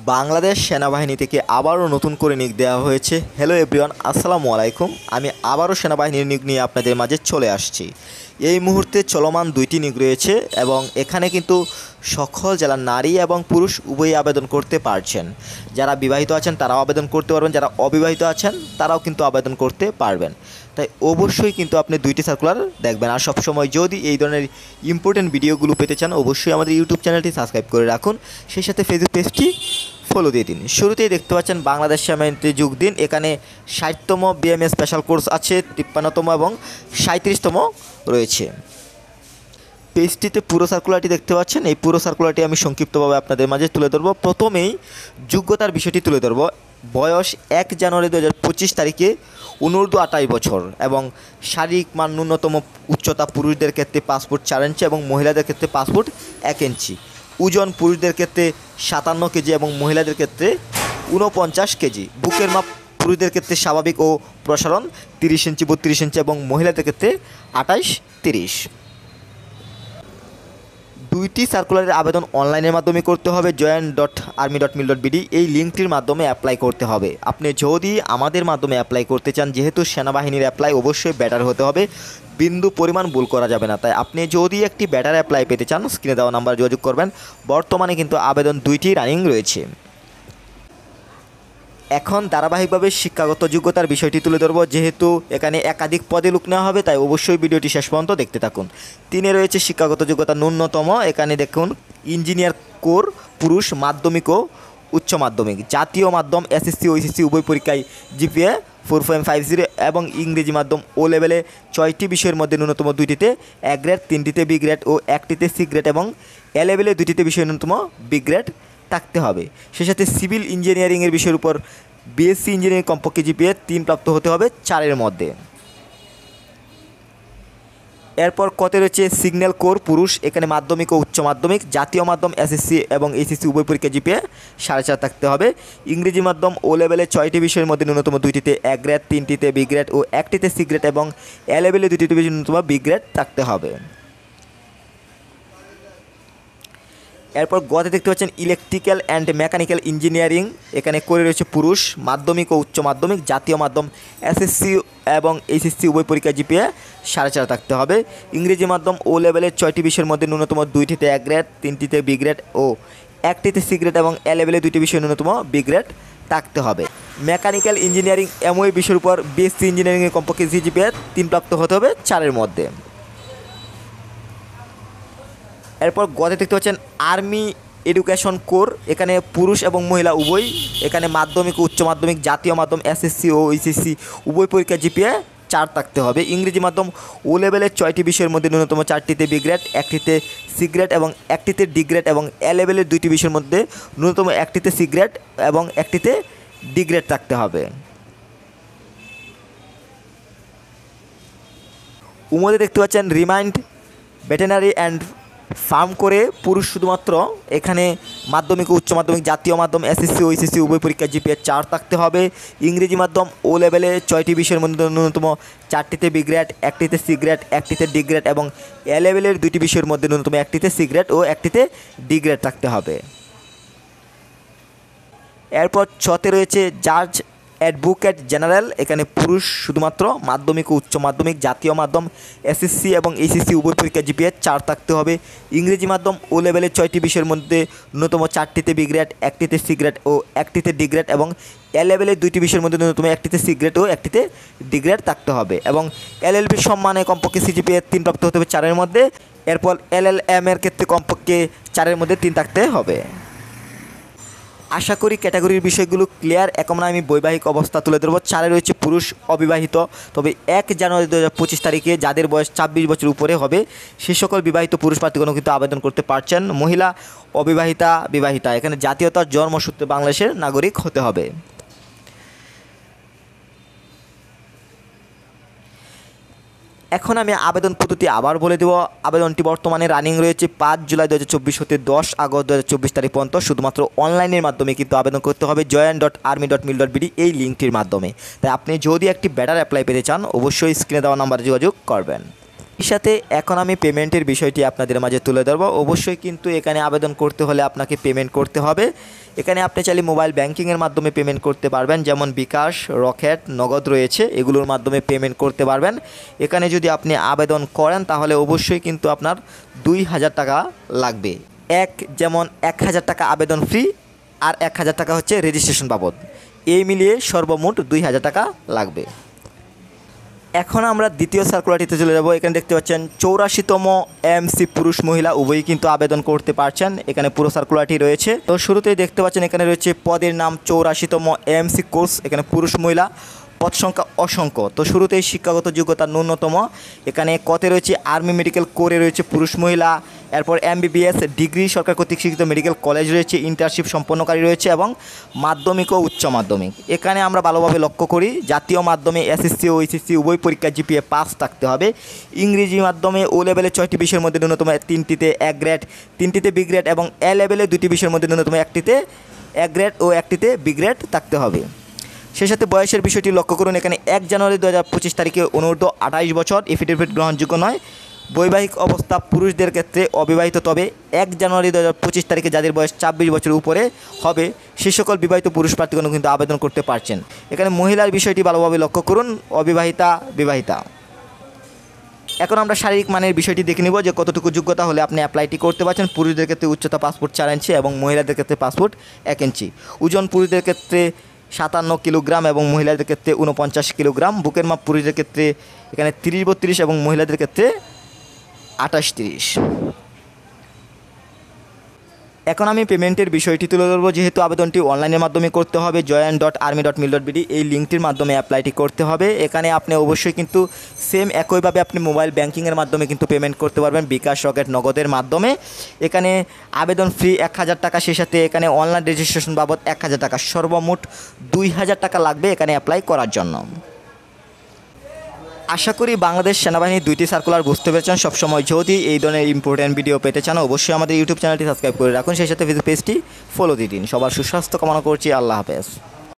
বাংলাদেশ সেনাবাহিনী থেকে আবারও নতুন করে নিয়োগ দেওয়া হয়েছে। হ্যালো এভরিওয়ান, আসসালামু আলাইকুম। আমি আবারও সেনাবাহিনীর নিয়োগ নিয়ে আপনাদের মাঝে চলে আসছি। এই মুহূর্তে চলমান দুইটি নিয়োগ রয়েছে এবং এখানে কিন্তু সকল জেলার নারী এবং পুরুষ উভয়ই আবেদন করতে পারছেন। যারা বিবাহিত আছেন তারাও আবেদন করতে পারবেন, যারা অবিবাহিত আছেন তারাও কিন্তু আবেদন করতে পারবেন। তাই অবশ্যই কিন্তু আপনি দুইটি সার্কুলার দেখবেন। আর সবসময় যদি এই ধরনের ইম্পর্টেন্ট ভিডিওগুলো পেতে চান অবশ্যই আমাদের ইউটিউব চ্যানেলটি সাবস্ক্রাইব করে রাখুন, সেই সাথে ফেসবুক পেজটি ফলো দিয়ে দিন। শুরুতেই দেখতে পাচ্ছেন বাংলাদেশ সেনাবাহিনীতে যোগ দিন। এখানে 60তম বিএমএস স্পেশাল কোর্স আছে, 53তম এবং 37তম রয়েছে। পেজটিতে পুরো সার্কুলারটি দেখতে পাচ্ছেন। এই পুরো সার্কুলারটি আমি সংক্ষিপ্তভাবে আপনাদের মাঝে তুলে ধরব। প্রথমেই যোগ্যতার বিষয়টি তুলে ধরব। বয়স 1 জানুয়ারি 2025 তারিখে অনূর্ধ্ব 28 বছর এবং শারীরিক মান ন্যূনতম উচ্চতা পুরুষদের ক্ষেত্রে পাসপোর্ট 4 ইঞ্চি এবং মহিলাদের ক্ষেত্রে পাসপোর্ট 1 ইঞ্চি। ওজন পুরুষদের ক্ষেত্রে 57 কেজি এবং মহিলাদের ক্ষেত্রে 49 কেজি। বুকের মাপ পুরুষদের ক্ষেত্রে স্বাভাবিক ও প্রসারণ 30 ইঞ্চি 32 ইঞ্চি এবং মহিলাদের ক্ষেত্রে 28-30। দুইটি সার্কুলারের আবেদন অনলাইনের মাধ্যমে করতে হবে। join.army.mil.bd এই লিঙ্কটির মাধ্যমে অ্যাপ্লাই করতে হবে। আপনি যদি আমাদের মাধ্যমে অ্যাপ্লাই করতে চান, যেহেতু সেনাবাহিনীর অ্যাপ্লাই অবশ্যই বেটার হতে হবে, বিন্দু পরিমাণ ভুল করা যাবে না। তাই আপনি যদি একটি বেটার অ্যাপ্লাই পেতে চান স্ক্রিনে দেওয়া নাম্বার যোগাযোগ করবেন। বর্তমানে কিন্তু আবেদন দুইটি রানিং রয়েছে। এখন ধারাবাহিকভাবে শিক্ষাগত যোগ্যতার বিষয়টি তুলে ধরব। যেহেতু এখানে একাধিক পদে লোক নেওয়া হবে তাই অবশ্যই ভিডিওটি শেষ পর্যন্ত দেখতে থাকুন। 3 রয়েছে শিক্ষাগত যোগ্যতা ন্যূনতম। এখানে দেখুন ইঞ্জিনিয়ার কোর পুরুষ, মাধ্যমিক ও উচ্চ মাধ্যমিক, জাতীয় মাধ্যম এসএসসি ও এইচএসসি উভয় পরীক্ষায় জিপিএ 4.50 এবং ইংরেজি মাধ্যম ও লেভেলে 6টি বিষয়ের মধ্যে ন্যূনতম 2টিতে A গ্রেড, 3টিতে B গ্রেড ও 1টিতে C গ্রেড এবং এ লেভেলে 2টিতে বিষয় ন্যূনতম B গ্রেড থাকতে হবে। সেই সাথে সিভিল ইঞ্জিনিয়ারিংয়ের বিষয়ের উপর বিএসসি ইঞ্জিনিয়ারিং কমপক্ষে জিপিএ 3 প্রাপ্ত হতে হবে 4-এর মধ্যে। এরপর কতে রয়েছে সিগন্যাল কোর পুরুষ। এখানে মাধ্যমিক ও উচ্চ মাধ্যমিক, জাতীয় মাধ্যম এসএসসি এবং এইচএসসি উভয় পরীক্ষা জিপিএ 4.5 থাকতে হবে। ইংরেজি মাধ্যম ও লেভেলে 6টি বিষয়ের মধ্যে ন্যূনতম 2টিতে A গ্রেড, 3টিতে B গ্রেড ও 1টিতে C গ্রেড এবং এ লেভেলে 2টিতে ন্যূনতম B গ্রেড থাকতে হবে। এরপর গতে দেখতে পাচ্ছেন ইলেকট্রিক্যাল অ্যান্ড মেকানিক্যাল ইঞ্জিনিয়ারিং। এখানে করে রয়েছে পুরুষ, মাধ্যমিক ও উচ্চ মাধ্যমিক, জাতীয় মাধ্যম এসএসসি এবং এইচএসসি উভয় পরীক্ষা জিপিএ 4.5 থাকতে হবে। ইংরেজি মাধ্যম ও লেভেলের 6টি বিষয়ের মধ্যে ন্যূনতম 2টিতে A গ্রেড, 3টিতে B গ্রেড ও 1টিতে C গ্রেড এবং এ লেভেলে 2টি বিষয় ন্যূনতম B গ্রেড থাকতে হবে। মেকানিক্যাল ইঞ্জিনিয়ারিং এমওই বিষয়ের উপর বিএসসি ইঞ্জিনিয়ারিংয়ের কমপক্ষে জিপিএ 3 প্রাপ্ত হতে হবে 4-এর মধ্যে। এরপর গতে দেখতে পাচ্ছেন আর্মি এডুকেশন কোর। এখানে পুরুষ এবং মহিলা উভয়। এখানে মাধ্যমিক ও উচ্চ মাধ্যমিক, জাতীয় মাধ্যম এসএসসি ও এইচএসসি উভয় পরীক্ষা জিপিএ 4 থাকতে হবে। ইংরেজি মাধ্যম ও লেভেলের 6টি বিষয়ের মধ্যে ন্যূনতম 4টিতে B গ্রেড, 1টিতে C গ্রেড এবং 1টিতে D গ্রেড এবং এ লেভেলের 2টি বিষয়ের মধ্যে ন্যূনতম 1টিতে C গ্রেড এবং 1টিতে D গ্রেড থাকতে হবে। উমদে দেখতে পাচ্ছেন রিমাইন্ড ভেটেনারি অ্যান্ড ফার্ম করে পুরুষ শুধুমাত্র। এখানে মাধ্যমিক ও উচ্চ মাধ্যমিক, জাতীয় মাধ্যম এসএসসি ও এইচএসসি উভয় পরীক্ষা জিপিএ 4 থাকতে হবে। ইংরেজি মাধ্যম ও লেভেলে 6টি বিষয়ের মধ্যে ন্যূনতম 4টিতে B গ্রেড, 1টিতে C গ্রেড, 1টিতে D গ্রেড এবং এ লেভেলের 2টি বিষয়ের মধ্যে ন্যূনতম 1টিতে C গ্রেড ও 1টিতে D গ্রেড থাকতে হবে। এরপর 6তে রয়েছে জাজ অ্যাডভোকেট জেনারেল। এখানে পুরুষ শুধুমাত্র, মাধ্যমিক ও উচ্চ মাধ্যমিক, জাতীয় মাধ্যম এসএসসি এবং এইচএসসি উভয় পরীক্ষা জিপিএ 4 থাকতে হবে। ইংরেজি মাধ্যম ও লেভেলের 6টি বিষয়ের মধ্যে ন্যূনতম 4টিতে B গ্রেড, 1টিতে C গ্রেড ও 1টিতে D গ্রেড এবং এ লেভেলের 2টি বিষয়ের মধ্যে ন্যূনতম 1টিতে C গ্রেড ও 1টিতে D গ্রেড থাকতে হবে এবং এলএলবি সম্মানে কমপক্ষে সিজিপিএ 3 প্রাপ্ত হতে হবে 4-এর মধ্যে। এরপর এলএলএম এর ক্ষেত্রে কমপক্ষে 4-এর মধ্যে 3 থাকতে হবে। আশা করি ক্যাটাগরির বিষয়গুলো ক্লিয়ার। এখন আমি বৈবাহিক অবস্থা তুলে ধরব। 4-এ রয়েছে পুরুষ অবিবাহিত, তবে 1 জানুয়ারি 2025 তারিখে যাদের বয়স 26 বছর উপরে হবে সে সকল বিবাহিত পুরুষ প্রার্থীগণ কিন্তু আবেদন করতে পারছেন। মহিলা অবিবাহিতা, বিবাহিতা, এখানে জাতীয়তা জন্মসূত্রে বাংলাদেশের নাগরিক হতে হবে। এখন আমি আবেদন পদ্ধতি আবার বলে দেব। আবেদনটি বর্তমানে রানিং রয়েছে 5 জুলাই 2024 হতে 10 আগস্ট 2024 তারিখ পর্যন্ত। শুধুমাত্র অনলাইনের মাধ্যমে কিন্তু আবেদন করতে হবে join.army.mil.bd এই লিঙ্কটির মাধ্যমে। তাই আপনি যদি একটি বেটার অ্যাপ্লাই পেতে চান অবশ্যই স্ক্রিনে দেওয়া নাম্বারে যোগাযোগ করবেন। এর সাথে এখন আমি পেমেন্টের বিষয়টি আপনাদের মাঝে তুলে ধরব। অবশ্যই কিন্তু এখানে আবেদন করতে হলে আপনাকে পেমেন্ট করতে হবে। এখানে আপনি চাইলে মোবাইল ব্যাংকিংয়ের মাধ্যমে পেমেন্ট করতে পারবেন, যেমন বিকাশ, রকেট, নগদ রয়েছে, এগুলোর মাধ্যমে পেমেন্ট করতে পারবেন। এখানে যদি আপনি আবেদন করেন তাহলে অবশ্যই কিন্তু আপনার 2000 টাকা লাগবে। যেমন 1000 টাকা আবেদন ফি আর 1000 টাকা হচ্ছে রেজিস্ট্রেশন বাবদ, এই মিলিয়ে সর্বমোট 2000 টাকা লাগবে। এখন আমরা দ্বিতীয় সার্কুলারটিতে চলে যাব। এখানে দেখতে পাচ্ছেন 84তম এমসি পুরুষ মহিলা উভয়ই কিন্তু আবেদন করতে পারছেন। এখানে পুরো সার্কুলারটি রয়েছে। তো শুরুতেই দেখতে পাচ্ছেন এখানে রয়েছে পদের নাম 84তম এমসি কোর্স, এখানে পুরুষ মহিলা, পদ সংখ্যা অসংখ্য। তো শুরুতেই শিক্ষাগত যোগ্যতা ন্যূনতম, এখানে কতে রয়েছে আর্মি মেডিকেল কোরে রয়েছে পুরুষ মহিলা, এরপর এমবিবিএস ডিগ্রি সরকার কর্তৃক স্বীকৃত মেডিকেল কলেজ রয়েছে, ইন্টার্নশিপ সম্পন্নকারী রয়েছে এবং মাধ্যমিক ও উচ্চ মাধ্যমিক। এখানে আমরা ভালোভাবে লক্ষ্য করি জাতীয় মাধ্যমে এসএসসি ও এইচএসসি উভয় পরীক্ষা জিপিএ 5 থাকতে হবে। ইংরেজি মাধ্যমে ও লেভেলে 6টি বিষয়ের মধ্যে ন্যূনতম 3টিতে A গ্রেড, 3টিতে B গ্রেড এবং এ লেভেলে 2টি বিষয়ের মধ্যে ন্যূনতম 1টিতে A গ্রেড ও 1টিতে B গ্রেড থাকতে হবে। সেই সাথে বয়সের বিষয়টি লক্ষ্য করুন, এখানে 1 জানুয়ারি 2025 তারিখে অনূর্ধ্ব 28 বছর, এফিডেভিট গ্রহণযোগ্য নয়। বৈবাহিক অবস্থা পুরুষদের ক্ষেত্রে অবিবাহিত, তবে 1 জানুয়ারি 2025 তারিখে যাদের বয়স 24 বছরের উপরে হবে সে সকল বিবাহিত পুরুষ প্রার্থীগণ কিন্তু আবেদন করতে পারছেন। এখানে মহিলার বিষয়টি ভালোভাবে লক্ষ্য করুন, অবিবাহিতা, বিবাহিতা। এখন আমরা শারীরিক মানের বিষয়টি দেখে নিব যে কতটুকু যোগ্যতা হলে আপনি অ্যাপ্লাইটি করতে পারছেন। পুরুষদের ক্ষেত্রে উচ্চতা পাসপোর্ট 4 ইঞ্চি এবং মহিলাদের ক্ষেত্রে পাসপোর্ট 1 ইঞ্চি। ওজন পুরুষদের ক্ষেত্রে 57 কিলোগ্রাম এবং মহিলাদের ক্ষেত্রে 49 কিলোগ্রাম। বুকের মাপ পুরুষদের ক্ষেত্রে এখানে 30-32 এবং মহিলাদের ক্ষেত্রে 28-30। এখন আমি পেমেন্টের বিষয়টি তুলে ধরবো। যেহেতু আবেদনটি অনলাইনের মাধ্যমে করতে হবে, join.army.mil.bd এই লিঙ্কটির মাধ্যমে অ্যাপ্লাইটি করতে হবে। এখানে আপনি অবশ্যই কিন্তু সেম একইভাবে আপনি মোবাইল ব্যাংকিংয়ের মাধ্যমে কিন্তু পেমেন্ট করতে পারবেন, বিকাশ, রকেট, নগদের মাধ্যমে। এখানে আবেদন ফি 1000 টাকা, সেই সাথে এখানে অনলাইন রেজিস্ট্রেশন বাবদ 1000 টাকা, সর্বমোট 2000 টাকা লাগবে এখানে অ্যাপ্লাই করার জন্য। আশা করি বাংলাদেশ সেনাবাহিনীর 2টি সার্কুলার বুঝতে পেরেছেন। সবসময় যদি এই ধরনের ইম্পর্টেন্ট ভিডিও পেতে চান অবশ্যই আমাদের ইউটিউব চ্যানেলটি সাবস্ক্রাইব করে রাখুন, সেই সাথে ফেসবুক পেজটি ফলো দিয়ে দিন। সবার সুস্বাস্থ্য কামনা করছি। আল্লাহ হাফেজ।